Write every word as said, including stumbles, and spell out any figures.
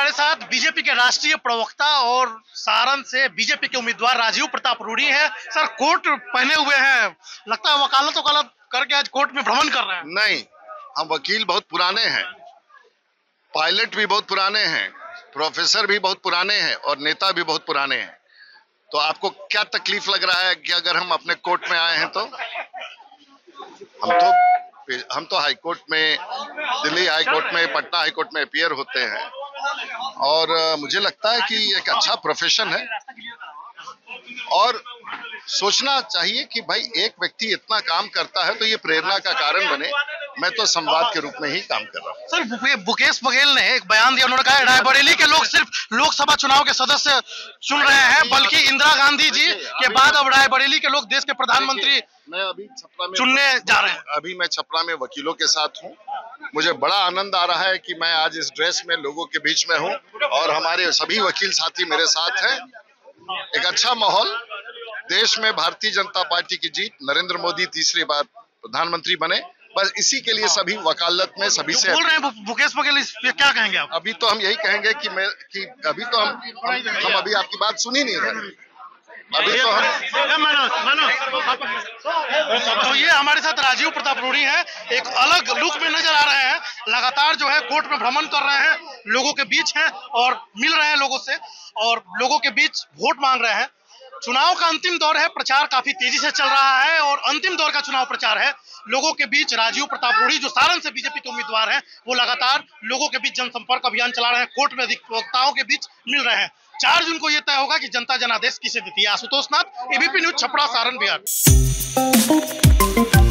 हमारे साथ बीजेपी के राष्ट्रीय प्रवक्ता और सारण से बीजेपी के उम्मीदवार राजीव प्रताप रूडी है। सर, कोट पहने हुए हैं, लगता है वकालत वकालत करके आज कोर्ट में भ्रमण कर रहे हैं। नहीं, हम वकील बहुत पुराने हैं, पायलट भी बहुत पुराने हैं, प्रोफेसर भी बहुत पुराने हैं और नेता भी बहुत पुराने हैं। तो आपको क्या तकलीफ लग रहा है कि अगर हम अपने कोर्ट में आए हैं तो हम तो हम तो हाई कोर्ट में, दिल्ली हाई कोर्ट में, पटना हाई कोर्ट में अपीयर होते हैं और मुझे लगता है कि एक अच्छा प्रोफेशन है और सोचना चाहिए कि भाई एक व्यक्ति इतना काम करता है तो ये प्रेरणा का कारण बने। मैं तो संवाद के रूप में ही काम कर रहा हूँ। सर, मुकेश बघेल ने एक बयान दिया, उन्होंने कहा रायबरेली के लोग सिर्फ लोकसभा चुनाव के सदस्य चुन रहे हैं, बल्कि इंदिरा गांधी जी के बाद अब रायबरेली के लोग देश के प्रधानमंत्री मैं अभी छपरा में चुनने जा रहे हैं। अभी मैं छपरा में वकीलों के साथ हूँ। मुझे बड़ा आनंद आ रहा है कि मैं आज इस ड्रेस में लोगों के बीच में हूँ और हमारे सभी वकील साथी मेरे साथ हैं। एक अच्छा माहौल, देश में भारतीय जनता पार्टी की जीत, नरेंद्र मोदी तीसरी बार प्रधानमंत्री बने, बस इसी के लिए सभी वकालत में सभी से बोल रहे हैं मुकेश बघेल, इस पे क्या कहेंगे आप? अभी तो हम यही कहेंगे कि मैं कि अभी तो हम हम, हम अभी आपकी बात सुन ही नहीं रहे। अभी तो हम तो ये हमारे साथ राजीव प्रताप रूडी हैं, एक अलग लुक में नजर आ रहे हैं। लगातार जो है कोर्ट में भ्रमण कर रहे हैं, लोगों के बीच हैं और मिल रहे हैं लोगों से और लोगों के बीच वोट मांग रहे हैं। चुनाव का अंतिम दौर है, प्रचार काफी तेजी से चल रहा है और अंतिम दौर का चुनाव प्रचार है। लोगों के बीच राजीव प्रताप रूडी जो सारण से बीजेपी के उम्मीदवार हैं, वो लगातार लोगों के बीच जनसंपर्क अभियान चला रहे हैं, कोर्ट में अधिवक्ताओं के बीच मिल रहे हैं। चार जून को यह तय होगा कि जनता जनादेश किसे देती है। Ashutosh Nath, ABP news, Chhapra, Saran, Bihar.